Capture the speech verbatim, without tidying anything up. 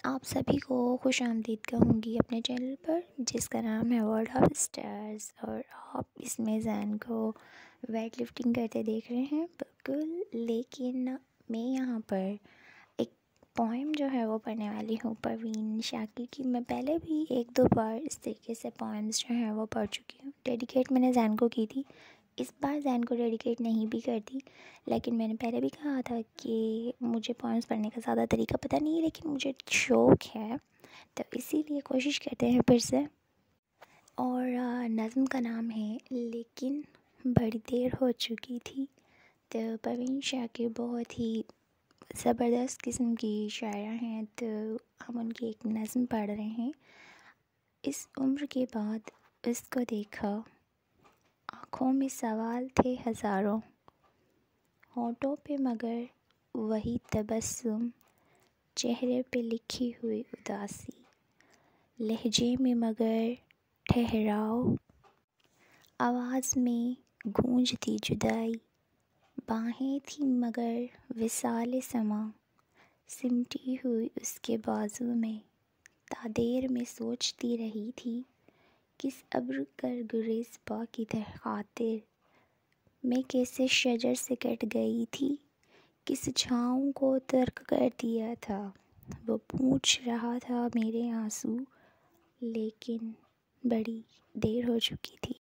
آپ سبھی کو خوش آمدید کہوں گی اپنے چینل پر، جس کا نام ہے ورلڈ آف اسٹارز، اور آپ اس میں زین کو ویٹ لفٹنگ کرتے دیکھ رہے ہیں بالکل. لیکن میں یہاں پر ایک پوئم جو ہے وہ پڑھنے والی ہوں پروین شاکر کی. میں پہلے بھی ایک دو بار اس طریقے سے پوئمس جو ہیں وہ پڑھ چکی ہوں. ڈیڈیکیٹ میں نے زین کو کی تھی، اس بار زین کو ڈیڈیکیٹ نہیں بھی کرتی. لیکن میں نے پہلے بھی کہا تھا کہ مجھے پوئمس پڑھنے کا زیادہ طریقہ پتہ نہیں ہے، لیکن مجھے شوق ہے، تو اسی لیے کوشش کرتے ہیں پھر سے. اور نظم کا نام ہے لیکن بڑی دیر ہو چکی تھی. تو پروین شاکر بہت ہی زبردست قسم کی شاعرہ ہیں، تو ہم ان کی ایک نظم پڑھ رہے ہیں. اس عمر کے بعد اس کو دیکھا، آنکھوں میں سوال تھے ہزاروں، ہونٹوں پہ مگر وہی تبسم، چہرے پہ لکھی ہوئی اداسی، لہجے میں مگر ٹھہراؤ، آواز میں گونجتی جدائی، باہیں تھیں مگر وصال سما، سمٹی ہوئی اس کے بازو میں، تا دیر میں سوچتی رہی تھی، کس ابر کر گریز پا کی خاطر، میں کیسے شجر سے کٹ گئی تھی، کس چھاؤں کو ترک کر دیا تھا، وہ پوچھ رہا تھا میرے آنسو، لیکن بڑی دیر ہو چکی تھی.